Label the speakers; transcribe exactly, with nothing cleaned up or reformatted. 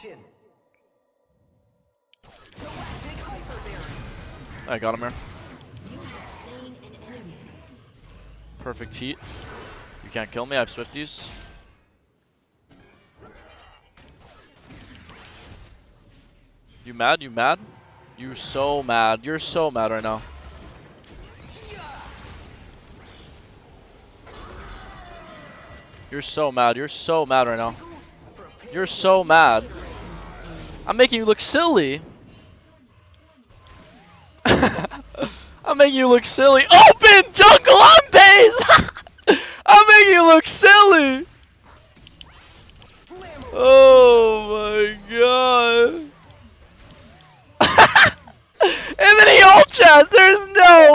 Speaker 1: I got him here. Perfect heat. You can't kill me, I have Swifties. You mad? You mad? You're so mad. You're so mad right now. You're so mad. You're so mad right now. You're so mad. I'm making you look silly. I'm making you look silly. Open jungle! I'm